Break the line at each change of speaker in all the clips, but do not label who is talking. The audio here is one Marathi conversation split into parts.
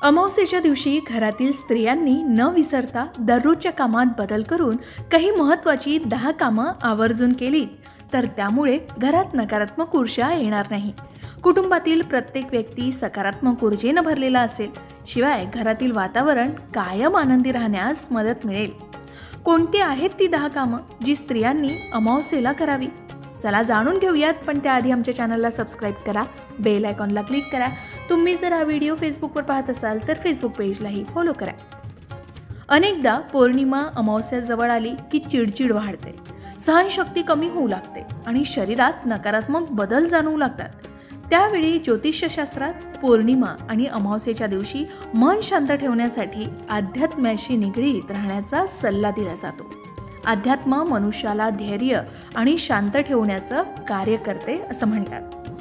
अमावस्येच्या दिवशी घरातील स्त्रियांनी न विसरता दररोजच्या कामात बदल करून काही महत्त्वाची 10 कामं आवर्जून केलीत तर त्यामुळे घरात नकारात्मक ऊर्जा येणार नाही. कुटुंबातील प्रत्येक व्यक्ती सकारात्मक ऊर्जेने भरलेला असेल. शिवाय घरातील वातावरण कायम आनंदी राहण्यास मदत मिळेल. कोणती आहेत ती 10 कामं जी स्त्रियांनी अमावस्येला करावी? चला जाणून घेऊयात, पण त्याआधी आमच्या चॅनलला सबस्क्राईब करा, बेल आयकॉनला क्लिक करा. तुम्ही जर हा व्हिडिओ फेसबुकवर पाहत असाल तर फेसबुक पेजलाही फॉलो करा. अनेकदा पौर्णिमा अमावस्या जवळ आली की चिडचिड वाढते, सहनशक्ती कमी होऊ लागते आणि शरीरात नकारात्मक बदल जाणवू लागतात. त्यावेळी ज्योतिषशास्त्रात पौर्णिमा आणि अमावस्येच्या दिवशी मन शांत ठेवण्यासाठी अध्यात्माशी निगडीत राहण्याचा सल्ला दिला जातो. अध्यात्म मनुष्याला धैर्य आणि शांत ठेवण्याचं कार्य करते असं म्हणतात.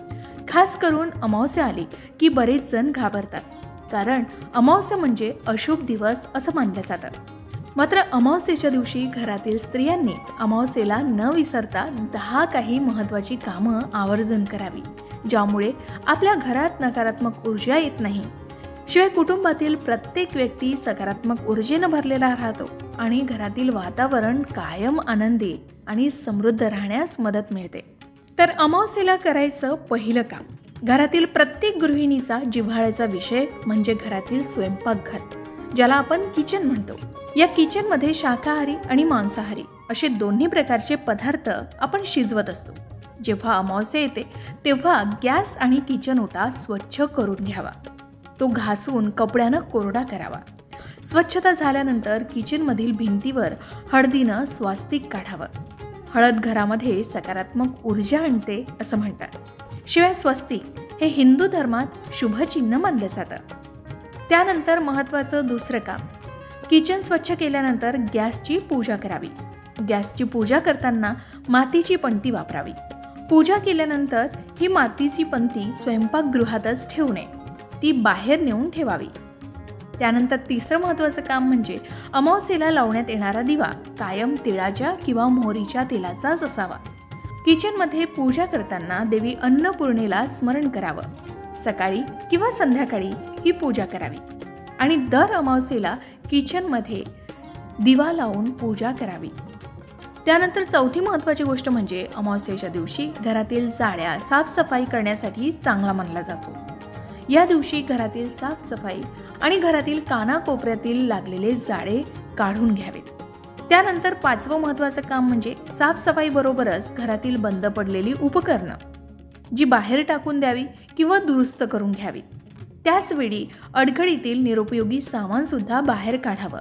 खास करून अमावस्या आली की बरेच जण घाबरतात, कारण अमावस्या म्हणजे अशुभ दिवस असं मानलं जातं. मात्र अमावस्येच्या दिवशी घरातील स्त्रियांनी अमावस्येला न विसरता 10 काही महत्त्वाची कामं आवर्जून करावी, ज्यामुळे आपल्या घरात नकारात्मक ऊर्जा येत नाही. शिवाय कुटुंबातील प्रत्येक व्यक्ती सकारात्मक ऊर्जेने भरलेला राहतो आणि घरातील वातावरण कायम आनंदी आणि समृद्ध राहण्यास मदत मिळते. तर अमावस्येला करायचं पहिलं काम, घरातील प्रत्येक गृहिणीचा जिव्हाळ्याचा विषय म्हणजे घरातील स्वयंपाकघर, ज्याला आपण किचन म्हणतो. या किचनमध्ये शाकाहारी आणि मांसाहारी असे दोन्ही प्रकारचे पदार्थ आपण शिजवत असतो. जेव्हा अमावस्या येते तेव्हा गॅस आणि किचन ओटा स्वच्छ करून घ्यावा. तो घासून कपड्यानं कोरडा करावा. स्वच्छता झाल्यानंतर किचनमधील भिंतीवर हळदीनं स्वास्तिक काढावं. हळद घरामध्ये सकारात्मक ऊर्जा आणते असं म्हणतात. शिवाय स्वस्तिक हे हिंदू धर्मात शुभचिन्ह मानलं जातं. त्यानंतर महत्त्वाचं दुसरं काम, किचन स्वच्छ केल्यानंतर गॅसची पूजा करावी. गॅसची पूजा करताना मातीची पंती वापरावी. पूजा केल्यानंतर ही मातीची पंती स्वयंपाकगृहातच ठेवू नये, ती बाहेर नेऊन ठेवावी. त्यानंतर तिसरं महत्त्वाचं काम म्हणजे अमावस्येला लावण्यात येणारा दिवा कायम तिळाच्या किंवा मोहरीच्या तेलाचाच असावा. किचनमध्ये पूजा करताना देवी अन्नपूर्णेला स्मरण करावं. सकाळी किंवा संध्याकाळी ही पूजा करावी आणि दर अमावस्येला किचनमध्ये दिवा लावून पूजा करावी. त्यानंतर चौथी महत्त्वाची गोष्ट म्हणजे अमावस्येच्या दिवशी घरातील जाळ्या साफसफाई करण्यासाठी चांगला मानला जातो. या दिवशी घरातील साफसफाई आणि घरातील कानाकोपऱ्यातील लागलेले जाळे काढून घ्यावेत. त्यानंतर पाचवं महत्त्वाचं काम म्हणजे साफसफाई बरोबरच घरातील बंद पडलेली उपकरणं जी बाहेर टाकून द्यावी किंवा दुरुस्त करून घ्यावी. त्याचवेळी अडगळीतील निरुपयोगी सामान सुद्धा बाहेर काढावं.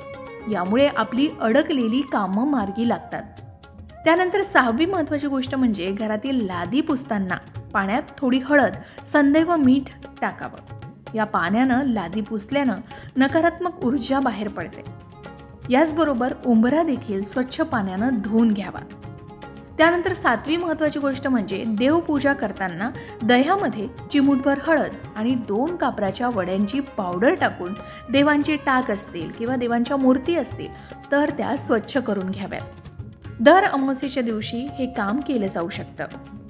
यामुळे आपली अडकलेली कामं मार्गी लागतात. त्यानंतर 6वी महत्त्वाची गोष्ट म्हणजे घरातील लादी पुसताना पाण्यात थोडी हळद, संदैव मीठ टाकावं. या पाण्यानं लादी पुसल्यानं नकारात्मक ऊर्जा बाहेर पडते. याचबरोबर उंबरा देखील स्वच्छ पाण्यानं धुवून घ्यावा. त्यानंतर 7वी महत्त्वाची गोष्ट म्हणजे देवपूजा करताना दह्यामध्ये चिमूटभर हळद आणि 2 कापराच्या वड्यांची पावडर टाकून देवांचे टाक असतील किंवा देवांच्या मूर्ती असतील तर त्या स्वच्छ करून घ्याव्यात. दर अमावस्येच्या दिवशी हे काम केलं जाऊ शकतं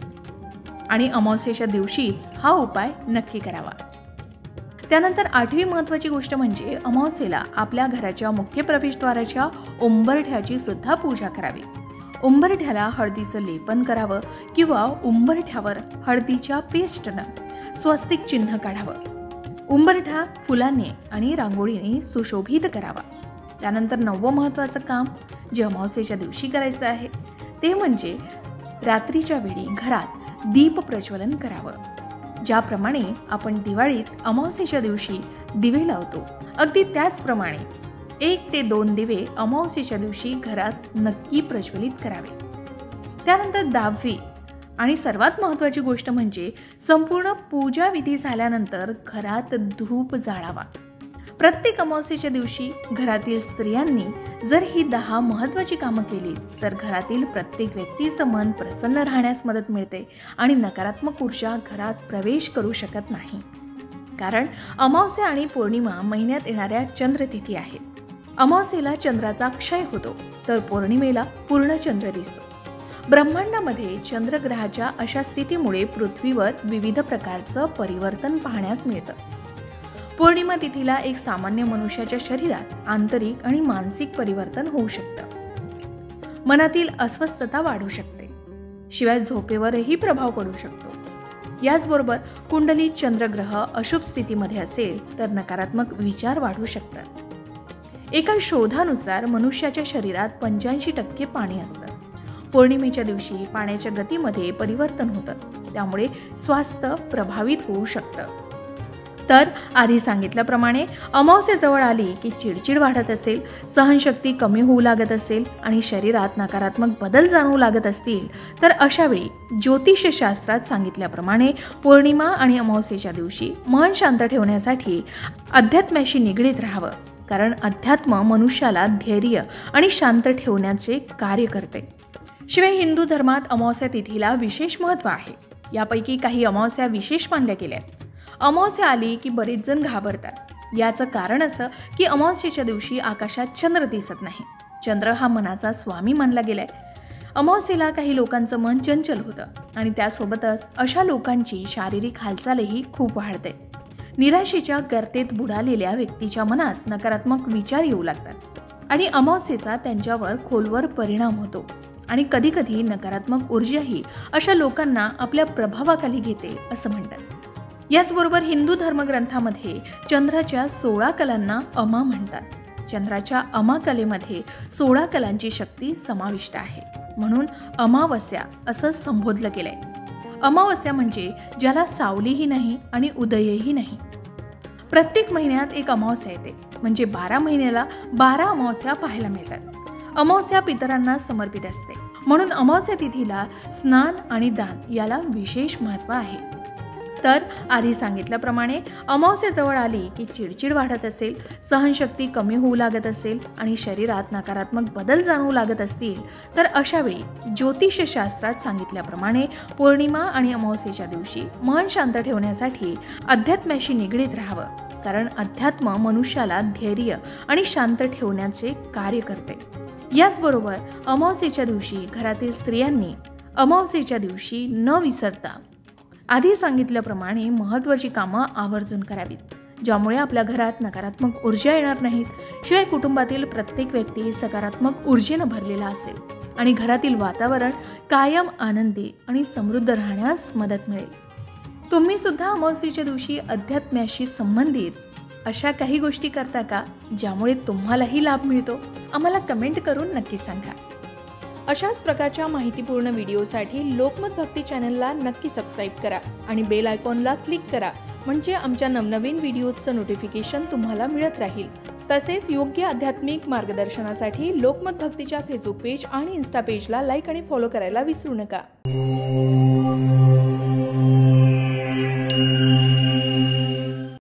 आणि अमावस्येच्या दिवशीच हा उपाय नक्की करावा. त्यानंतर 8वी महत्त्वाची गोष्ट म्हणजे अमावस्येला आपल्या घराच्या मुख्य प्रवेशद्वाराच्या उंबरठ्याची सुद्धा पूजा करावी. उंबरठ्याला हळदीचं लेपन करावं किंवा उंबरठ्यावर हळदीच्या पेस्टनं स्वस्तिक चिन्ह काढावं. उंबरठा फुलांनी आणि रांगोळीने सुशोभित करावा. त्यानंतर 9वं महत्त्वाचं काम जे अमावस्येच्या दिवशी करायचं आहे ते म्हणजे रात्रीच्या वेळी घरात दीप प्रज्वलन करावं. ज्याप्रमाणे आपण दिवाळीत अमावस्येच्या दिवशी दिवे लावतो, अगदी त्याचप्रमाणे 1 ते 2 दिवे अमावस्येच्या दिवशी घरात नक्की प्रज्वलित करावे. त्यानंतर 10वी आणि सर्वात महत्त्वाची गोष्ट म्हणजे संपूर्ण पूजा विधी झाल्यानंतर घरात धूप जाळावा. प्रत्येक अमावस्येच्या दिवशी घरातील स्त्रियांनी जर ही 10 महत्त्वाची कामं केली तर घरातील प्रत्येक व्यक्तीचं मन प्रसन्न राहण्यास मदत मिळते आणि नकारात्मक ऊर्जा घरात प्रवेश करू शकत नाही. कारण अमावस्या आणि पौर्णिमा महिन्यात येणाऱ्या चंद्रतिथी आहेत. अमावस्येला चंद्राचा क्षय होतो तर पौर्णिमेला पूर्ण चंद्र दिसतो. ब्रह्मांडामध्ये चंद्रग्रहाच्या अशा स्थितीमुळे पृथ्वीवर विविध प्रकारचं परिवर्तन पाहण्यास मिळतं. पौर्णिमा तिथीला एक सामान्य मनुष्याच्या शरीरात आंतरिक आणि मानसिक परिवर्तन होऊ शकतं। मनातील अस्वस्थता वाढू शकते, शिवाय झोपेवरही प्रभाव पडू शकतो। याचबरोबर कुंडलीत चंद्रग्रह अशुभ स्थितीमध्ये असेल तर नकारात्मक विचार वाढू शकतात। एका शोधानुसार मनुष्याच्या शरीरात 85% पाणी असतं। पौर्णिमेच्या दिवशी पाण्याच्या गतीमध्ये परिवर्तन होतं, त्यामुळे स्वास्थ्य प्रभावित होऊ शकतं। तर आधी सांगितल्याप्रमाणे अमावस्येजवळ आली की चिडचिड वाढत असेल, सहनशक्ती कमी होऊ लागत असेल आणि शरीरात नकारात्मक बदल जाणवू लागत असतील तर अशावेळी ज्योतिषशास्त्रात सांगितल्याप्रमाणे पौर्णिमा आणि अमावस्येच्या दिवशी मन शांत ठेवण्यासाठी अध्यात्माशी निगडीत राहावं, कारण अध्यात्म मनुष्याला धैर्य आणि शांत ठेवण्याचे कार्य करते। शिवाय हिंदू धर्मात अमावस्या तिथीला विशेष महत्त्व आहे। यापैकी काही अमावस्या विशेष मानल्या गेल्या आहेत। अमावस्या आली की बरेच जण घाबरतात। याचं कारण असं की अमावस्येच्या दिवशी आकाशात चंद्र दिसत नाही। चंद्र हा मनाचा स्वामी मानला गेलाय। अमावस्येला काही लोकांचं मन चंचल होतं आणि त्यासोबतच अशा लोकांची शारीरिक हालचालही खूप वाढते। निराशेच्या गर्तेत बुडालेल्या व्यक्तीच्या मनात नकारात्मक विचार येऊ लागतात आणि अमावस्येचा त्यांच्यावर खोलवर परिणाम होतो आणि कधीकधी नकारात्मक ऊर्जाही अशा लोकांना आपल्या प्रभावाखाली घेते असं म्हणतात। याचबरोबर हिंदू धर्मग्रंथामध्ये चंद्राच्या 16 कलांना अमा म्हणतात। चंद्राच्या अमा कलेमध्ये 16 कलांची शक्ती समाविष्ट आहे, म्हणून अमावस्या असं संबोधलं गेलंय। अमावस्या म्हणजे ज्याला सावलीही नाही आणि उदयही नाही। प्रत्येक महिन्यात एक अमावस्या येते, म्हणजे 12 महिन्याला 12 अमावस्या पाहायला मिळतात। अमावस्या पितरांना समर्पित असते, म्हणून अमावस्या तिथीला स्नान आणि दान याला विशेष महत्त्व आहे। तर आधी सांगितल्याप्रमाणे अमावस्येजवळ आली की चिडचिड वाढत असेल, सहनशक्ती कमी होऊ लागत असेल आणि शरीरात नकारात्मक बदल जाणवू लागत असतील तर अशावेळी ज्योतिषशास्त्रात सांगितल्याप्रमाणे पौर्णिमा आणि अमावस्येच्या दिवशी मन शांत ठेवण्यासाठी अध्यात्माशी निगडीत राहावं, कारण अध्यात्म मनुष्याला धैर्य आणि शांत ठेवण्याचे कार्य करते। याचबरोबर अमावस्येच्या दिवशी घरातील स्त्रियांनी अमावस्येच्या दिवशी न विसरता आधी सांगितल्याप्रमाणे महत्त्वाची कामं आवर्जून करावीत, ज्यामुळे आपल्या घरात नकारात्मक ऊर्जा येणार नाहीत। शिवाय कुटुंबातील प्रत्येक व्यक्ती सकारात्मक ऊर्जेनं भरलेला असेल आणि घरातील वातावरण कायम आनंदी आणि समृद्ध राहण्यास मदत मिळेल। तुम्ही सुद्धा अमावस्येच्या दिवशी अध्यात्माशी संबंधित अशा काही गोष्टी करता का, ज्यामुळे तुम्हालाही लाभ मिळतो? आम्हाला कमेंट करून नक्की सांगा। अशाच प्रकारच्या माहितीपूर्ण व्हिडिओसाठी लोकमत भक्ती चॅनलला नक्की सबस्क्राईब करा आणि बेल आयकॉनला क्लिक करा, म्हणजे आमच्या नवनवीन व्हिडिओचं नोटिफिकेशन तुम्हाला मिळत राहील। तसेच योग्य आध्यात्मिक मार्गदर्शनासाठी लोकमत भक्तीच्या फेसबुक पेज आणि इन्स्टा पेजला लाईक आणि फॉलो करायला विसरू नका।